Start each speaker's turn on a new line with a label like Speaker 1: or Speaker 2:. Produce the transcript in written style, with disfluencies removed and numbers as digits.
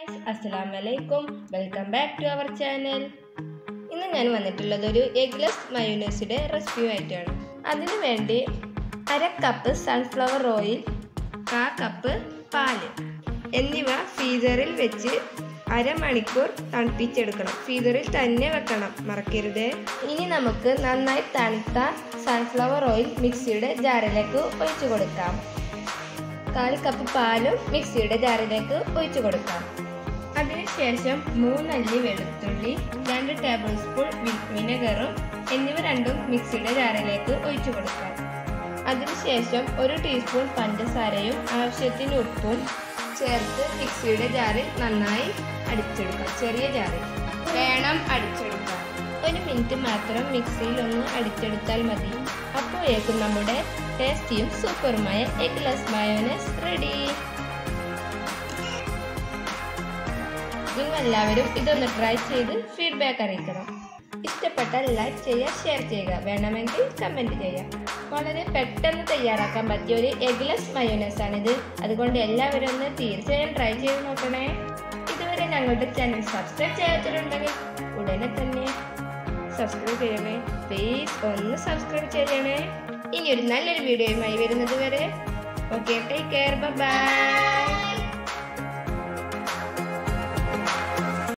Speaker 1: Friends, അസ്സലാമു അലൈക്കും. Welcome back to our channel. ഇന്ന് ഞാൻ വന്നിട്ടുള്ളത് ഒരു എഗ്ലെസ് മയോനൈസിൻ്റെ റെസിപ്പിയുമായിട്ടാണ്. അതിനു വേണ്ടി 1/2 കപ്പ് സൺഫ്ലവർ ഓയിൽ, 1/4 കപ്പ് പാല് എന്നിവ ഫ്രീസറിൽ വെച്ച് അരമണിക്കൂർ തണുപ്പിച്ചെടുക്കണം. ഫ്രീസറിൽ തന്നെ വെക്കണം, മറക്കരുത്. ഇനി നമുക്ക് നന്നായി തണുത്ത സൺഫ്ലവർ ഓയിൽ മിക്സിയുടെ ജാറിലേക്ക് ഒഴിച്ചു കൊടുക്കാം. 1/4 കപ്പ് പാലും മിക്സിയുടെ ജാറിലേക്ക് ഒഴിച്ചു കൊടുക്കാം. അതിനുശേഷം 3 അല്ലി വെളുത്തുള്ളി, 2 ടേബിൾ സ്പൂൺ വിനെഗറും എന്നിവ രണ്ടും മിക്സിയുടെ ജാറിലേക്ക് ഒഴിച്ചു കൊടുക്കാം. അതിനുശേഷം 1 ടീസ്പൂൺ പഞ്ചസാരയും ആവശ്യത്തിന് ഉപ്പും ചേർത്ത് മിക്സിയുടെ ജാറിൽ നന്നായി അടിച്ചെടുക്കാം. ചെറിയ ജാറിൽ വേണം അടിച്ചെടുക്കാം. 1 മിനിറ്റ് മാത്രം മിക്സിയിൽ ഒന്ന് അടിച്ചെടുത്താൽ മതി. അപ്പോഴേക്കും നമ്മുടെ ടേസ്റ്റിയും സൂപ്പറുമായ എഗ്ലെസ് മയോനൈസ് റെഡി. നിങ്ങളെല്ലാവരും ഇതൊന്ന് ട്രൈ ചെയ്ത് ഫീഡ്ബാക്ക് അറിയിക്കണം. ഇഷ്ടപ്പെട്ടാൽ ലൈക്ക് ചെയ്യുക, ഷെയർ ചെയ്യുക, വേണമെങ്കിൽ കമൻറ്റ് ചെയ്യുക. വളരെ പെട്ടെന്ന് തയ്യാറാക്കാൻ പറ്റിയ ഒരു എഗ്ലെസ് മയോനൈസ് ആണിത്. അതുകൊണ്ട് എല്ലാവരും ഒന്ന് തീർച്ചയായും ട്രൈ ചെയ്ത് നോക്കണേ. ഇതുവരെ ഞങ്ങളുടെ ചാനൽ സബ്സ്ക്രൈബ് ചെയ്യാത്തിട്ടുണ്ടെങ്കിൽ ഉടനെ തന്നെ സബ്സ്ക്രൈബ് ചെയ്യണേ. പ്ലീസ് ഒന്ന് സബ്സ്ക്രൈബ് ചെയ്യണേ. ഇനി ഒരു നല്ലൊരു വീഡിയോയുമായി വരുന്നത് വരെ ഓക്കെ, ടേക്ക് കെയർ, ബൈ.